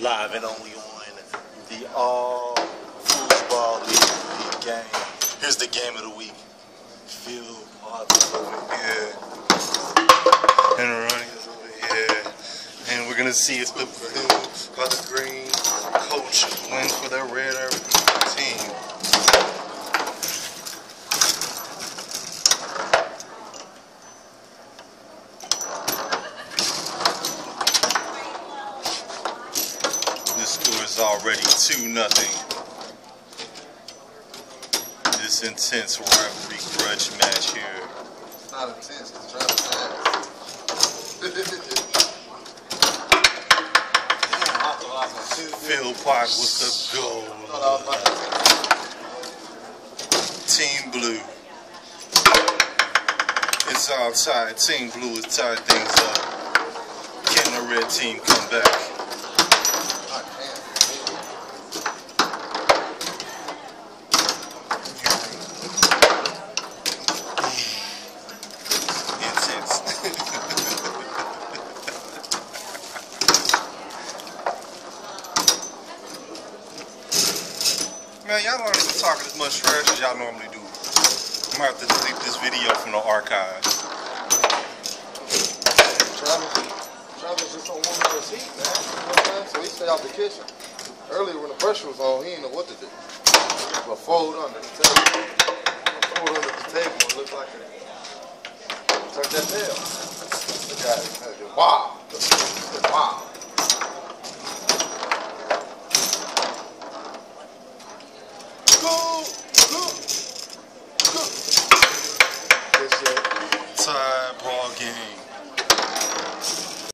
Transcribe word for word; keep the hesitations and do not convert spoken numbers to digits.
live and only on the All Foosball League game. Here's the game of the week. Phil Parks over here. And Ronnie is over here. And we're gonna see if the blue or the green coach wins for their red team. This score is already two nothing. This intense rivalry grudge match here. It's not intense, it's trying to pass. Phil Park with the goal. Team Blue. It's all tied. Team Blue is tied things up. Can the red team come back? Man, y'all aren't even talking as much trash as y'all normally do. I'm gonna have to delete this video from the archives. Travis, Travis just don't want to his heat, man. You know what I'm saying? So he stay out the kitchen. Earlier when the pressure was on, he didn't know what to do. But fold under the table. Fold under the table and look like it. Tuck that tail. Look at it. Wow. Wow.